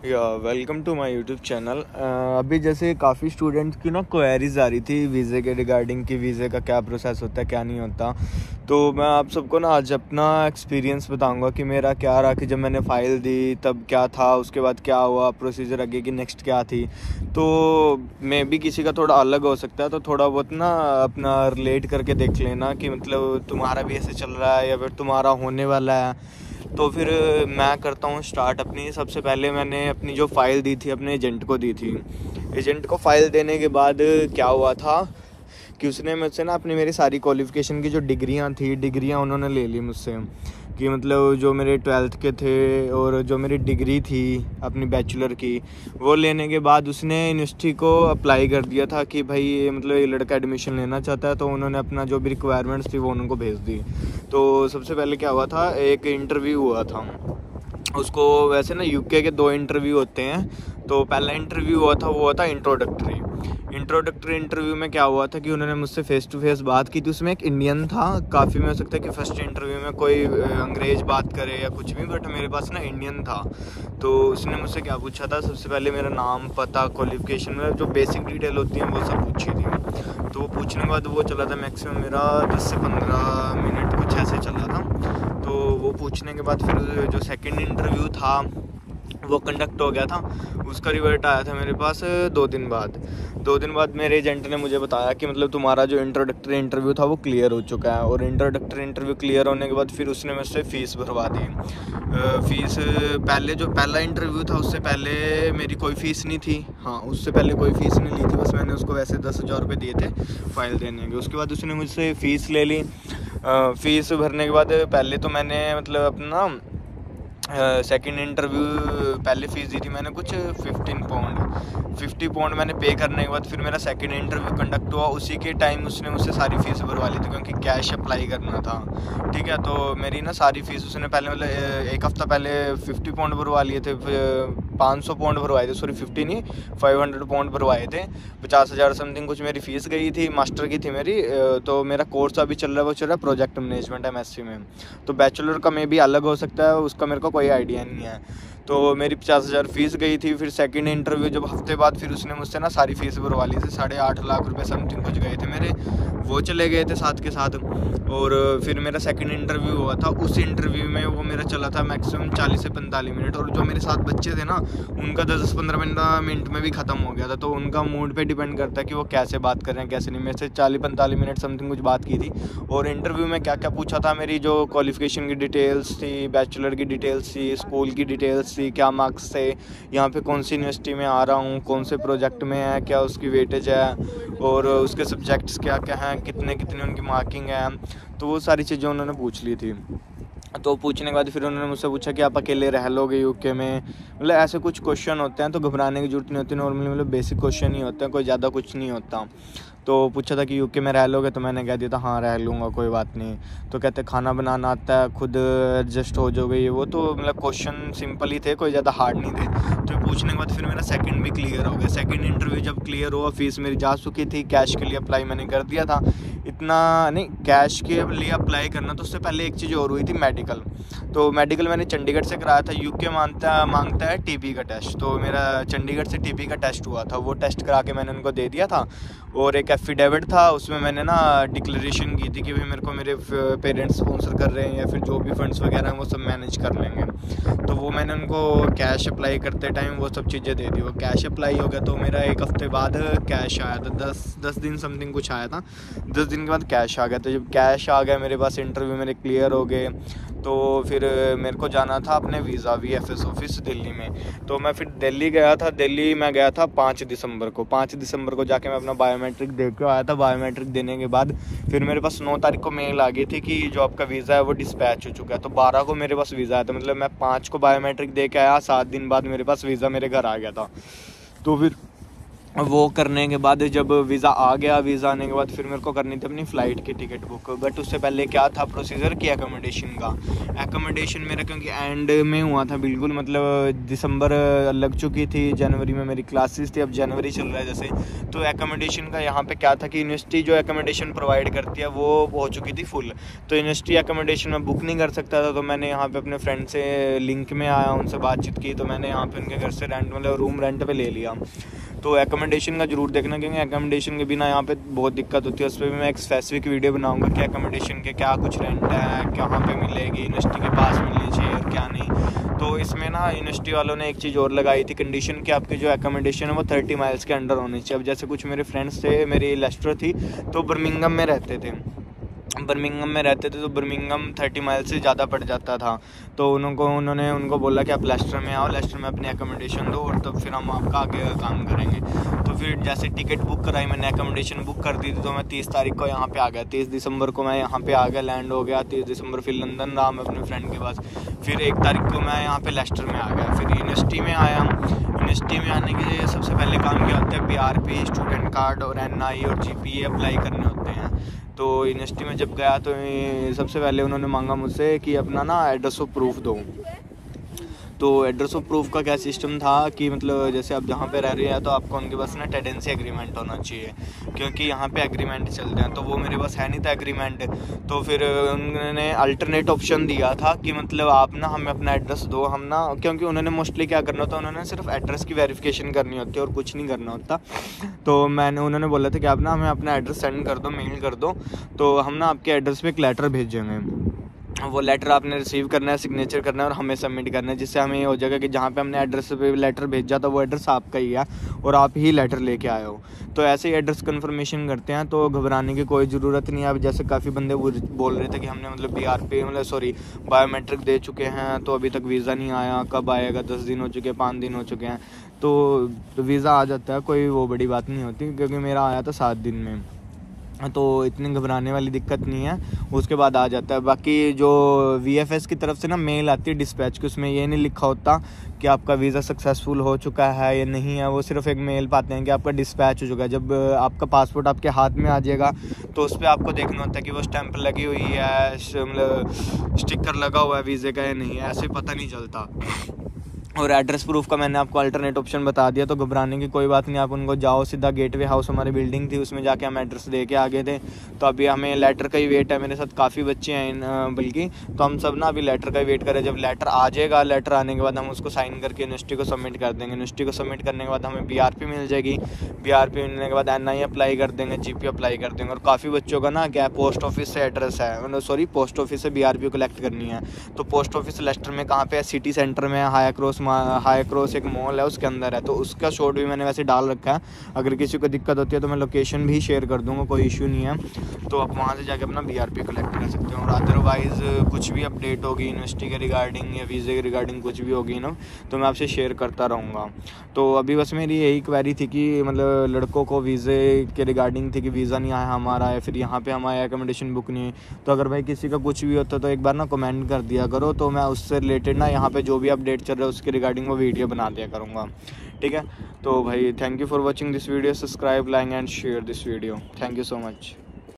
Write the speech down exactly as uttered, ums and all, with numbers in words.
या welcome to my YouTube channel. अभी जैसे काफ़ी स्टूडेंट्स की ना क्वेरीज आ रही थी वीज़े के रिगार्डिंग कि वीज़े का क्या प्रोसेस होता है क्या नहीं होता। तो मैं आप सबको ना आज अपना एक्सपीरियंस बताऊंगा कि मेरा क्या रहा, कि जब मैंने फ़ाइल दी तब क्या था, उसके बाद क्या हुआ, प्रोसीजर आगे की नेक्स्ट क्या थी। तो मे भी किसी का थोड़ा अलग हो सकता है, तो थोड़ा बहुत ना अपना रिलेट करके देख लेना कि मतलब तुम्हारा भी ऐसे चल रहा है या फिर तुम्हारा होने वाला है। तो फिर मैं करता हूँ स्टार्ट अपनी। सबसे पहले मैंने अपनी जो फ़ाइल दी थी अपने एजेंट को दी थी। एजेंट को फ़ाइल देने के बाद क्या हुआ था कि उसने मुझसे ना अपनी मेरी सारी क्वालिफ़िकेशन की जो डिग्रियाँ थी डिग्रियाँ उन्होंने ले ली मुझसे, कि मतलब जो मेरे ट्वेल्थ के थे और जो मेरी डिग्री थी अपनी बैचलर की, वो लेने के बाद उसने यूनिवर्सिटी को अप्लाई कर दिया था कि भाई ये मतलब ये लड़का एडमिशन लेना चाहता है। तो उन्होंने अपना जो भी रिक्वायरमेंट्स थी वो उनको भेज दी। तो सबसे पहले क्या हुआ था, एक इंटरव्यू हुआ था उसको। वैसे ना यूके के दो इंटरव्यू होते हैं। तो पहला इंटरव्यू हुआ था वो हुआ था इंट्रोडक्टरी। इंट्रोडक्टरी इंटरव्यू में क्या हुआ था कि उन्होंने मुझसे फेस टू फेस बात की थी। उसमें एक इंडियन था। काफ़ी में हो सकता है कि फर्स्ट इंटरव्यू में कोई अंग्रेज बात करे या कुछ भी, बट मेरे पास ना इंडियन था। तो उसने मुझसे क्या पूछा था, सबसे पहले मेरा नाम, पता, क्वालिफिकेशन, मतलब जो बेसिक डिटेल होती हैं वो सब पूछी थी। तो वो पूछने के बाद वो चला था मैक्सिमम मेरा दस से पंद्रह मिनट कुछ ऐसे चला था। तो वो पूछने के बाद फिर जो सेकंड इंटरव्यू था वो कंडक्ट हो गया था। उसका रिवर्ट आया था मेरे पास दो दिन बाद। दो दिन बाद मेरे एजेंट ने मुझे बताया कि मतलब तुम्हारा जो इंट्रोडक्टरी इंटरव्यू था वो क्लियर हो चुका है। और इंट्रोडक्टरी इंटरव्यू क्लियर होने के बाद फिर उसने मुझसे फ़ीस भरवा दी। फ़ीस पहले जो पहला इंटरव्यू था उससे पहले मेरी कोई फ़ीस नहीं थी। हाँ, उससे पहले कोई फ़ीस नहीं ली थी, बस मैंने उसको वैसे दस हज़ार रुपये दिए थे फ़ाइल देने के। उसके बाद उसने मुझसे फ़ीस ले ली। फ़ीस भरने के बाद पहले तो मैंने मतलब अपना सेकंड इंटरव्यू पहले फ़ीस दी थी मैंने कुछ फिफ्टीन पाउंड फिफ्टी पाउंड मैंने पे करने के बाद फिर मेरा सेकंड इंटरव्यू कंडक्ट हुआ। उसी के टाइम उसने मुझसे सारी फ़ीस भरवा ली थी क्योंकि कैश अप्लाई करना था। ठीक है, तो मेरी ना सारी फ़ीस उसने पहले मतलब एक हफ़्ता पहले फिफ्टी पाउंड भरवा लिए थे, पाँच सौ पाउंड भरवाए थे, सॉरी फिफ्टी नहीं फाइव हंड्रेड पाउंड भरवाए थे। पचास हज़ार समथिंग कुछ मेरी फ़ीस गई थी, मास्टर की थी मेरी। तो मेरा कोर्स अभी चल रहा है वो चल रहा है project management M S C में। तो बैचलर का मे भी अलग हो सकता है, उसका मेरे को कोई आइडिया नहीं है। तो मेरी पचास हज़ार फ़ीस गई थी। फिर सेकंड इंटरव्यू जब हफ्ते बाद फिर उसने मुझसे ना सारी फ़ीस भरवा ली थी, साढ़े आठ लाख रुपए समथिंग कुछ गए थे मेरे, वो चले गए थे साथ के साथ। और फिर मेरा सेकंड इंटरव्यू हुआ था। उस इंटरव्यू में वो मेरा चला था मैक्सिमम चालीस से पैंतालीस मिनट। और जो मेरे साथ बच्चे थे ना उनका दस से पंद्रह मिनट में भी ख़त्म हो गया था। तो उनका मूड पे डिपेंड करता है कि वो कैसे बात कर रहे हैं कैसे नहीं। मेरे से चालीस पैंतालीस मिनट समथिंग कुछ बात की थी। और इंटरव्यू में क्या क्या पूछा था, मेरी जो क्वालिफ़िकेशन की डिटेल्स थी, बैचलर की डिटेल्स थी, स्कूल की डिटेल्स थी, क्या मार्क्स थे, यहाँ पे कौन सी यूनिवर्सिटी में आ रहा हूँ, कौन से प्रोजेक्ट में है, क्या उसकी वेटेज है, और उसके सब्जेक्ट्स क्या क्या हैं, कितने कितने उनकी मार्किंग है। तो वो सारी चीज़ें उन्होंने पूछ ली थी। तो पूछने के बाद फिर उन्होंने मुझसे पूछा कि आप अकेले रह लोगे यूके में, मतलब ऐसे कुछ क्वेश्चन होते हैं। तो घबराने की जरूरत नहीं होती, नॉर्मली मतलब बेसिक क्वेश्चन ही होते हैं, कोई ज़्यादा कुछ नहीं होता। तो पूछा था कि यूके में रह लोगे, तो मैंने कह दिया था हाँ रह लूँगा कोई बात नहीं। तो कहते खाना बनाना आता है, खुद एडजस्ट हो जाओगे ये वो। तो मतलब क्वेश्चन सिंपल ही थे, कोई ज़्यादा हार्ड नहीं थे। तो पूछने के बाद फिर मेरा सेकंड भी क्लियर हो गया। सेकंड इंटरव्यू जब क्लियर हुआ, फीस मेरी जा चुकी थी, कैश के लिए अप्लाई मैंने कर दिया था। इतना नहीं, कैश के लिए अप्लाई करना, तो उससे पहले एक चीज़ और हुई थी, मेडिकल। तो मेडिकल मैंने चंडीगढ़ से कराया था। यूके मांगता मांगता है टीबी का टेस्ट, तो मेरा चंडीगढ़ से टीबी का टेस्ट हुआ था। वो टेस्ट करा के मैंने उनको दे दिया था। और एक एफिडेविट था, उसमें मैंने ना डिक्लेरेशन की थी कि भाई मेरे को मेरे पेरेंट्स स्पॉन्सर कर रहे हैं या फिर जो भी फंड्स वगैरह हैं वो सब मैनेज कर लेंगे। तो वो मैंने उनको कैश अप्लाई करते टाइम वो सब चीज़ें दे दी। वो कैश अप्लाई हो गया। तो मेरा एक हफ़्ते बाद कैश आया था, दस दस दिन समथिंग कुछ आया था। दस दिन के बाद कैश आ गया। तो जब कैश आ गया मेरे पास, इंटरव्यू मेरे क्लियर हो गए। तो फिर मेरे को जाना था अपने visa V F S office Delhi में। तो मैं फिर दिल्ली गया था। दिल्ली मैं गया था पाँच दिसंबर को। पाँच दिसंबर को जाके मैं अपना बायोमेट्रिक दे के आया था। बायोमेट्रिक देने के बाद फिर मेरे पास नौ तारीख को मेल आ गई थी कि जो आपका वीज़ा है वो डिस्पैच हो चुका है। तो बारह को मेरे पास वीज़ा आया था, मतलब मैं पाँच को बायोमेट्रिक दे के आया, सात दिन बाद मेरे पास वीज़ा मेरे घर आ गया था। तो फिर वो करने के बाद जब वीज़ा आ गया, वीज़ा आने के बाद फिर मेरे को करनी थी अपनी फ़्लाइट की टिकट बुक। बट उससे पहले क्या था प्रोसीजर कि एकोमोडेशन का, एकोमोडेशन मेरा क्योंकि एंड में हुआ था बिल्कुल, मतलब दिसंबर लग चुकी थी, जनवरी में मेरी क्लासेस थी, अब जनवरी चल रहा है जैसे। तो एकोमोडेशन का यहाँ पे क्या था कि यूनिवर्सिटी जो एकोमोडेशन प्रोवाइड करती है वो हो चुकी थी फुल, तो यूनिवर्सिटी एकोमोडेशन में बुक नहीं कर सकता था। तो मैंने यहाँ पे अपने फ्रेंड से लिंक में आया, उनसे बातचीत की, तो मैंने यहाँ पे उनके घर से रेंट मतलब रूम रेंट पे ले लिया। तो एकोमोडेशन का जरूर देखना, क्योंकि एकोमोडेशन के बिना यहाँ पे बहुत दिक्कत होती है। उस पर भी मैं एक स्पेसिफिक वीडियो बनाऊंगा कि एकोमोडेशन के क्या कुछ रेंट है, कहाँ पे मिलेगी, यूनिवर्सिटी के पास मिलनी चाहिए और क्या नहीं। तो इसमें ना यूनिवर्सिटी वालों ने एक चीज़ और लगाई थी कंडीशन कि आपकी जो एकोमोडेशन है वो थर्टी माइल्स के अंडर होनी चाहिए। अब जैसे कुछ मेरे फ्रेंड्स थे, मेरी लेस्टर थी, तो बर्मिंघम में रहते थे बर्मिंघम में रहते थे तो बर्मिंघम थर्टी माइल से ज़्यादा पड़ जाता था। तो उनको उन्होंने उनको बोला कि आप लेस्टर में आओ, लेस्टर में अपनी एकोमोडेशन दो और तब फिर हम आपका आगे काम करेंगे। तो फिर जैसे टिकट बुक कराई मैंने, एकोमोडेशन बुक कर दी थी, तो मैं तीस तारीख को यहाँ पे आ गया। तीस दिसंबर को मैं यहाँ पे आ गया, लैंड हो गया। तीस दिसंबर फिर लंदन रहा मैं अपने फ्रेंड के पास। फिर एक तारीख को मैं यहाँ पे लेस्टर में आ गया। फिर यूनिवर्सिटी में आया। यूनिवर्सिटी में आने के लिए सबसे पहले काम क्या होता है, B R P, student card और एन आई और जी पी ए अप्लाई करने होते हैं। तो यूनिवर्सिटी में जब गया तो सबसे पहले उन्होंने मांगा मुझसे कि अपना ना एड्रेस ऑफ प्रूफ दो। तो एड्रेस ऑफ प्रूफ का क्या सिस्टम था कि मतलब जैसे आप जहाँ पे रह रहे हैं तो आपको उनके पास ना टेंडेंसी एग्रीमेंट होना चाहिए, क्योंकि यहाँ पे एग्रीमेंट चलते हैं। तो वो मेरे पास है नहीं था एग्रीमेंट। तो फिर उन्होंने अल्टरनेट ऑप्शन दिया था कि मतलब आप ना हमें अपना एड्रेस दो, हम ना, क्योंकि उन्होंने मोस्टली क्या करना होता है, उन्होंने सिर्फ एड्रेस की वेरिफिकेशन करनी होती है और कुछ नहीं करना होता। तो मैंने उन्होंने बोला था कि आप ना हमें अपना एड्रेस सेंड कर दो, मेल कर दो, तो हम ना आपके एड्रेस पे एक लेटर भेजेंगे। वो लेटर आपने रिसीव करना है, सिग्नेचर करना है और हमें सबमिट करना है, जिससे हमें ये हो जाएगा कि जहाँ पे हमने एड्रेस पे लेटर भेजा था वो एड्रेस आपका ही है और आप ही लेटर लेके आए हो। तो ऐसे ही एड्रेस कन्फर्मेशन करते हैं, तो घबराने की कोई ज़रूरत नहीं है। अब जैसे काफ़ी बंदे बोल रहे थे कि हमने मतलब बी आर पी मतलब सॉरी बायोमेट्रिक दे चुके हैं तो अभी तक वीज़ा नहीं आया, कब आएगा, दस दिन हो चुके हैं, पाँच दिन हो चुके हैं। तो वीज़ा आ जाता है, कोई वो बड़ी बात नहीं होती, क्योंकि मेरा आया था सात दिन में, तो इतनी घबराने वाली दिक्कत नहीं है, उसके बाद आ जाता है। बाकी जो वी एफ एस की तरफ से ना मेल आती है डिस्पैच की, उसमें ये नहीं लिखा होता कि आपका वीज़ा सक्सेसफुल हो चुका है या नहीं है, वो सिर्फ एक मेल पाते हैं कि आपका डिस्पैच हो चुका है। जब आपका पासपोर्ट आपके हाथ में आ जाएगा तो उस पर आपको देखना होता है कि वो स्टैंप लगी हुई है, मतलब स्टिकर लगा हुआ है वीज़े का या नहीं है, ऐसे पता नहीं चलता। और एड्रेस प्रूफ का मैंने आपको अल्टरनेट ऑप्शन बता दिया, तो घबराने की कोई बात नहीं। आप उनको जाओ सीधा, गेटवे हाउस हमारी बिल्डिंग थी, उसमें जाके हम एड्रेस दे के आ गए थे। तो अभी हमें लेटर का ही वेट है, मेरे साथ काफ़ी बच्चे हैं बल्कि, तो हम सब ना अभी लेटर का ही वेट करें। जब लेटर आ जाएगा, लेटर आने के बाद हम उसको साइन करके यूनिवर्सिटी को सबमिट कर देंगे। यूनिवर्सिटी को सबमिट करने के बाद हमें बी आर पी मिल जाएगी। बी आर पी मिलने के बाद एन आई अप्लाई कर देंगे, जी पी अप्लाई कर देंगे। और काफ़ी बच्चों का ना क्या पोस्ट ऑफिस से एड्रेस है, सॉरी पोस्ट ऑफिस से बी आर पी कलेक्ट करनी है। तो पोस्ट ऑफिस लेस्टर में कहाँ पे है, सिटी सेंटर में, हाई क्रॉस हाई क्रॉस एक मॉल है उसके अंदर है। तो उसका शॉट भी मैंने वैसे डाल रखा है, अगर किसी को दिक्कत होती है तो मैं लोकेशन भी शेयर कर दूंगा, कोई इशू नहीं है। तो आप वहाँ से जाके अपना बी आर पी कलेक्ट कर सकते हो। और अदरवाइज़ कुछ भी अपडेट होगी यूनिवर्सिटी के रिगार्डिंग या वीज़े के रिगार्डिंग कुछ भी होगी ना, तो मैं आपसे शेयर करता रहूँगा। तो अभी बस मेरी यही क्वेरी थी कि मतलब लड़कों को वीज़े के रिगार्डिंग थी कि वीज़ा नहीं आया हमारा, या फिर यहाँ पे हमारा एकोमोडेशन बुक नहीं है। तो अगर भाई किसी का कुछ भी होता तो एक बार ना कमेंट कर दिया करो, तो मैं उससे रिलेटेड ना यहाँ पे जो भी अपडेट चल रहा है उसके रिगार्डिंग वो वीडियो बना दिया करूँगा, ठीक है। तो भाई thank you for watching this video, subscribe, like and share this video, thank you so much.